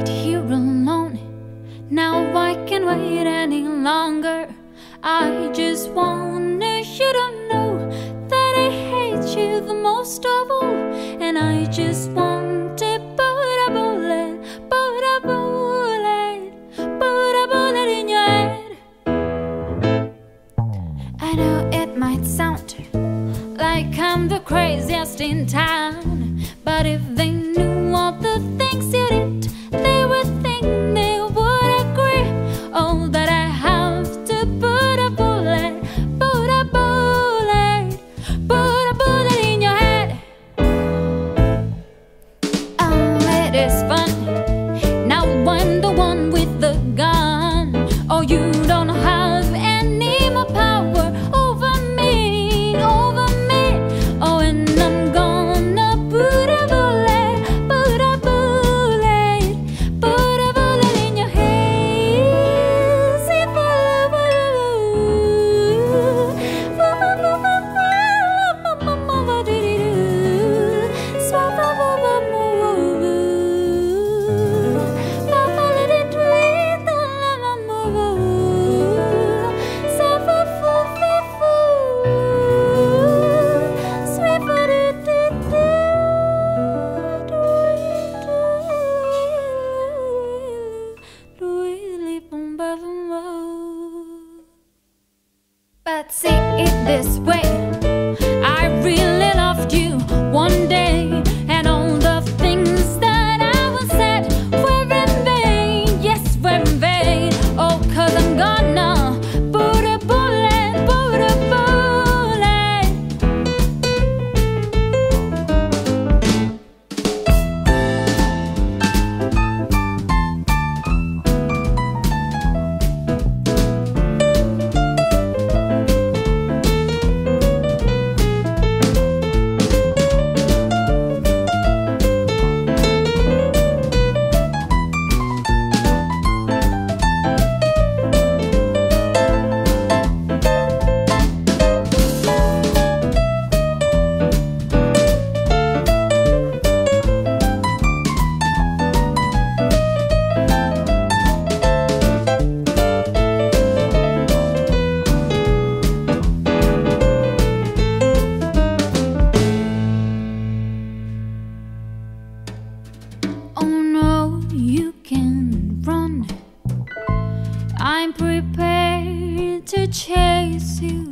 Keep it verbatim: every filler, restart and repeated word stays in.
right here alone. Now I can't wait any longer. I just wanna you to know that I hate you the most of all. And I just want to put a bullet, put a bullet, put a bullet in your head. I know it might sound like I'm the craziest in town, but if they knew all the things you did, they would think, they would agree. Oh, that I have to put a bullet, put a bullet, put a bullet in your head. Oh, it is fun. Now I'm the one with the gun. Oh, you don't have any more power over me, over me. Oh, and I'm gonna put a bullet, put a bullet, put a bullet in your head. See, but see it this way, I really loved you one day, and all the things that I was said were in vain, yes, were in vain. Oh, cause I'm gonna put a bullet, put a bullet. Oh no, you can run. I'm prepared to chase you.